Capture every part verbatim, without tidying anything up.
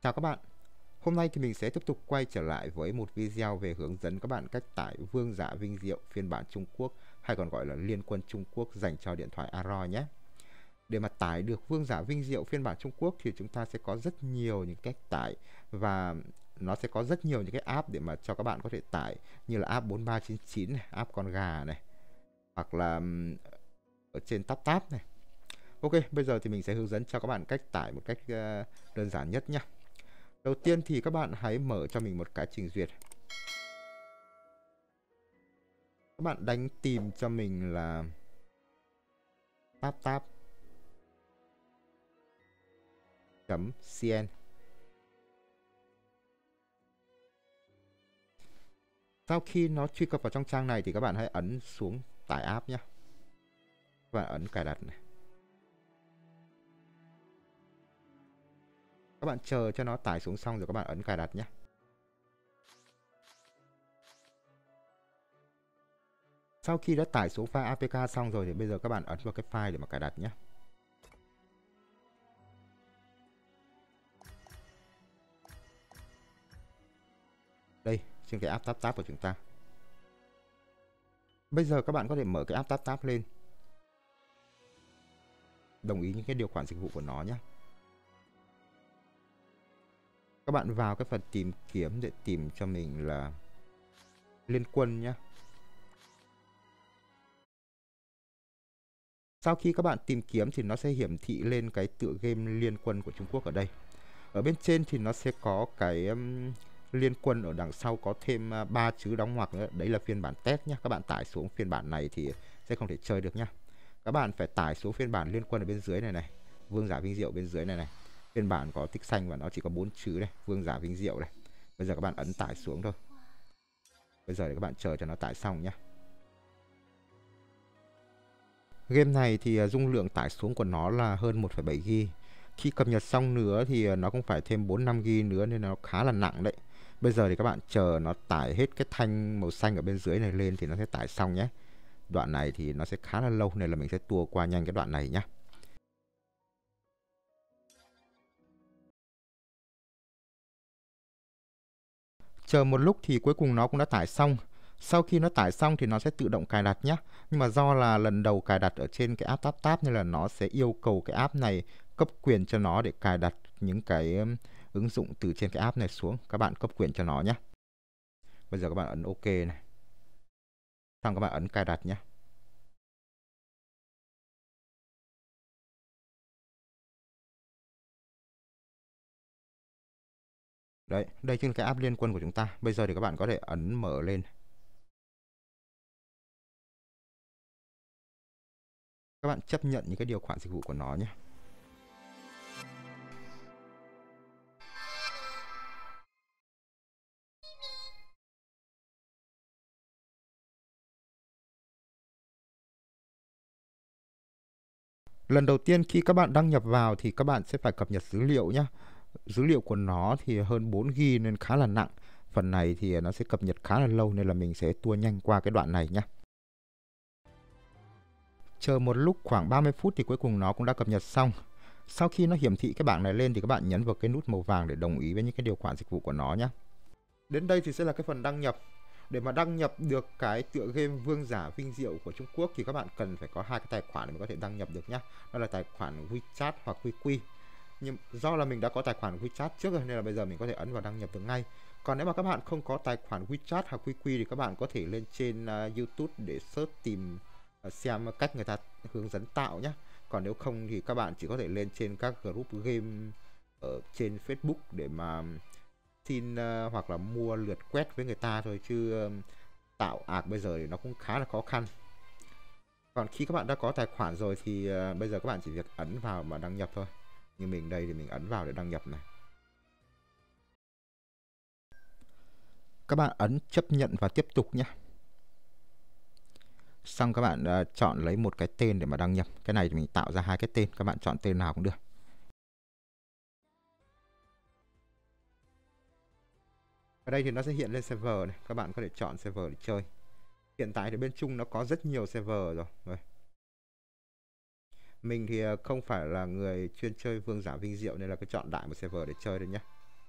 Chào các bạn, hôm nay thì mình sẽ tiếp tục quay trở lại với một video về hướng dẫn các bạn cách tải Vương Giả Vinh Diệu phiên bản Trung Quốc hay còn gọi là Liên Quân Trung Quốc dành cho điện thoại Android nhé. Để mà tải được Vương Giả Vinh Diệu phiên bản Trung Quốc thì chúng ta sẽ có rất nhiều những cách tải và nó sẽ có rất nhiều những cái app để mà cho các bạn có thể tải, như là app bốn ba chín chín này, app con gà này, hoặc là ở trên Tap Tap này. Ok, bây giờ thì mình sẽ hướng dẫn cho các bạn cách tải một cách uh, đơn giản nhất nhé. Đầu tiên thì các bạn hãy mở cho mình một cái trình duyệt. Các bạn đánh tìm cho mình là taptap chấm cn. Sau khi nó truy cập vào trong trang này thì các bạn hãy ấn xuống tải app nhé. Các bạn ấn cài đặt này. Các bạn chờ cho nó tải xuống xong rồi các bạn ấn cài đặt nhé. Sau khi đã tải xuống file a pê ca xong rồi thì bây giờ các bạn ấn vào cái file để mà cài đặt nhé. Đây, trên cái app TapTap của chúng ta. Bây giờ các bạn có thể mở cái app TapTap lên. Đồng ý những cái điều khoản dịch vụ của nó nhé. Các bạn vào cái phần tìm kiếm để tìm cho mình là Liên Quân nhé. Sau khi các bạn tìm kiếm thì nó sẽ hiển thị lên cái tựa game Liên Quân của Trung Quốc ở đây. Ở bên trên thì nó sẽ có cái um, Liên Quân, ở đằng sau có thêm uh, ba chữ đóng ngoặc nữa. Đấy là phiên bản test nhé. Các bạn tải xuống phiên bản này thì sẽ không thể chơi được nhé. Các bạn phải tải xuống phiên bản Liên Quân ở bên dưới này này, Vương Giả Vinh Diệu bên dưới này này. Phiên bản có tích xanh và nó chỉ có bốn chữ này, Vương Giả Vinh Diệu này. Bây giờ các bạn ấn tải xuống thôi. Bây giờ để các bạn chờ cho nó tải xong nhé. Game này thì dung lượng tải xuống của nó là hơn một phẩy bảy gi ga bai. Khi cập nhật xong nữa thì nó cũng phải thêm bốn năm gi ga bai nữa nên nó khá là nặng đấy. Bây giờ thì các bạn chờ nó tải hết cái thanh màu xanh ở bên dưới này lên thì nó sẽ tải xong nhé. Đoạn này thì nó sẽ khá là lâu nên là mình sẽ tua qua nhanh cái đoạn này nhé. Chờ một lúc thì cuối cùng nó cũng đã tải xong. Sau khi nó tải xong thì nó sẽ tự động cài đặt nhé. Nhưng mà do là lần đầu cài đặt ở trên cái app TapTap nên là nó sẽ yêu cầu cái app này cấp quyền cho nó để cài đặt những cái ứng dụng từ trên cái app này xuống. Các bạn cấp quyền cho nó nhé. Bây giờ các bạn ấn OK này. Xong các bạn ấn cài đặt nhé. Đấy, đây chính là cái app Liên Quân của chúng ta. Bây giờ thì các bạn có thể ấn mở lên. Các bạn chấp nhận những cái điều khoản dịch vụ của nó nhé. Lần đầu tiên khi các bạn đăng nhập vào thì các bạn sẽ phải cập nhật dữ liệu nhé. Dữ liệu của nó thì hơn bốn gi ga bai nên khá là nặng. Phần này thì nó sẽ cập nhật khá là lâu nên là mình sẽ tua nhanh qua cái đoạn này nhé. Chờ một lúc khoảng ba mươi phút thì cuối cùng nó cũng đã cập nhật xong. Sau khi nó hiển thị cái bảng này lên thì các bạn nhấn vào cái nút màu vàng để đồng ý với những cái điều khoản dịch vụ của nó nhé. Đến đây thì sẽ là cái phần đăng nhập. Để mà đăng nhập được cái tựa game Vương Giả Vinh Diệu của Trung Quốc thì các bạn cần phải có hai cái tài khoản để mà có thể đăng nhập được nhé. Đó là tài khoản WeChat hoặc WeQui. Nhưng do là mình đã có tài khoản WeChat trước rồi nên là bây giờ mình có thể ấn vào đăng nhập được ngay. Còn nếu mà các bạn không có tài khoản WeChat hoặc WeQui thì các bạn có thể lên trên uh, YouTube để search tìm uh, xem cách người ta hướng dẫn tạo nhé. Còn nếu không thì các bạn chỉ có thể lên trên các group game ở trên Facebook để mà xin uh, hoặc là mua lượt quét với người ta thôi, chứ uh, tạo ạc bây giờ thì nó cũng khá là khó khăn. Còn khi các bạn đã có tài khoản rồi thì uh, bây giờ các bạn chỉ việc ấn vào mà đăng nhập thôi. Như mình đây thì mình ấn vào để đăng nhập này. Các bạn ấn chấp nhận và tiếp tục nhé. Xong các bạn uh, chọn lấy một cái tên để mà đăng nhập. Cái này thì mình tạo ra hai cái tên, các bạn chọn tên nào cũng được. Ở đây thì nó sẽ hiện lên server này, các bạn có thể chọn server để chơi. Hiện tại thì bên Trung nó có rất nhiều server rồi. rồi. Mình thì không phải là người chuyên chơi Vương Giả Vinh Diệu nên là cứ chọn đại một server để chơi thôi nhé.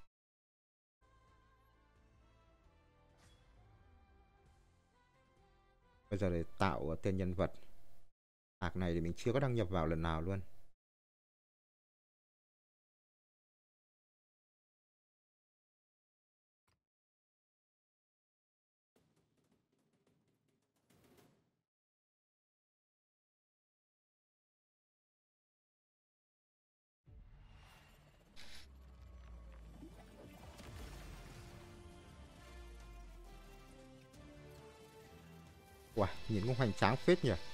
Bây giờ để tạo tên nhân vật. Ạc này thì mình chưa có đăng nhập vào lần nào luôn. Wow, nhìn cũng hoành tráng phết nhỉ.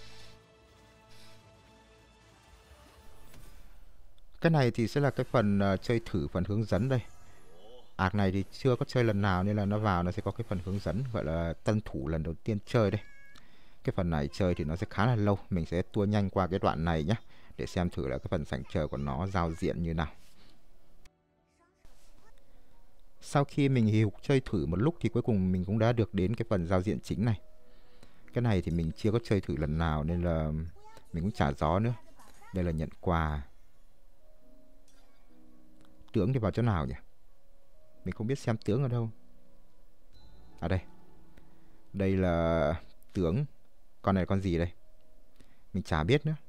Cái này thì sẽ là cái phần uh, chơi thử, phần hướng dẫn đây. Ạc này thì chưa có chơi lần nào nên là nó vào nó sẽ có cái phần hướng dẫn, gọi là tân thủ lần đầu tiên chơi đây. Cái phần này chơi thì nó sẽ khá là lâu, mình sẽ tua nhanh qua cái đoạn này nhé, để xem thử là cái phần sảnh chờ của nó giao diện như nào. Sau khi mình hì hục chơi thử một lúc thì cuối cùng mình cũng đã được đến cái phần giao diện chính này. Cái này thì mình chưa có chơi thử lần nào nên là mình cũng chả gió nữa. Đây là nhận quà. Tướng thì vào chỗ nào nhỉ? Mình không biết xem tướng ở đâu. À đây. Đây là tướng. Con này là con gì đây? Mình chả biết nữa.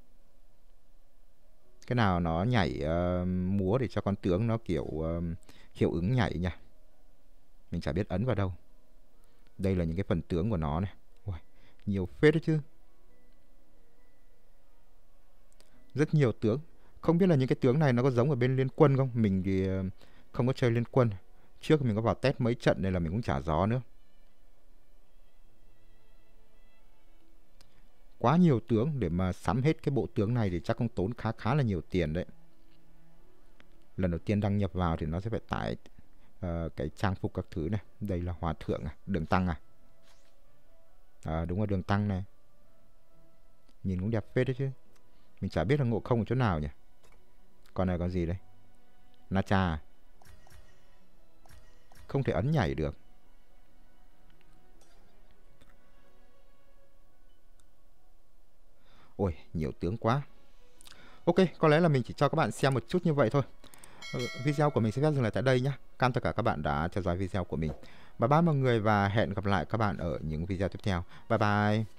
Cái nào nó nhảy uh, múa để cho con tướng nó kiểu uh, hiệu ứng nhảy nhỉ? Mình chả biết ấn vào đâu. Đây là những cái phần tướng của nó này. Ui, nhiều phết đấy chứ. Rất nhiều tướng. Không biết là những cái tướng này nó có giống ở bên Liên Quân không? Mình thì uh, không có chơi Liên Quân. Trước mình có vào test mấy trận nên là mình cũng chả gió nữa. Quá nhiều tướng, để mà sắm hết cái bộ tướng này thì chắc cũng tốn khá khá là nhiều tiền đấy. Lần đầu tiên đăng nhập vào thì nó sẽ phải tải uh, cái trang phục các thứ này. Đây là Hòa Thượng à, Đường Tăng à. À đúng rồi, Đường Tăng này. Nhìn cũng đẹp phết đấy chứ. Mình chả biết là Ngộ Không ở chỗ nào nhỉ. Còn này còn gì đây? Na Cha à? Không thể ấn nhảy được. Ôi, nhiều tướng quá. Ok, có lẽ là mình chỉ cho các bạn xem một chút như vậy thôi. ừ, Video của mình sẽ phép dừng lại tại đây nhé. Cảm ơn tất cả các bạn đã theo dõi video của mình. Bye bye mọi người và hẹn gặp lại các bạn ở những video tiếp theo. Bye bye.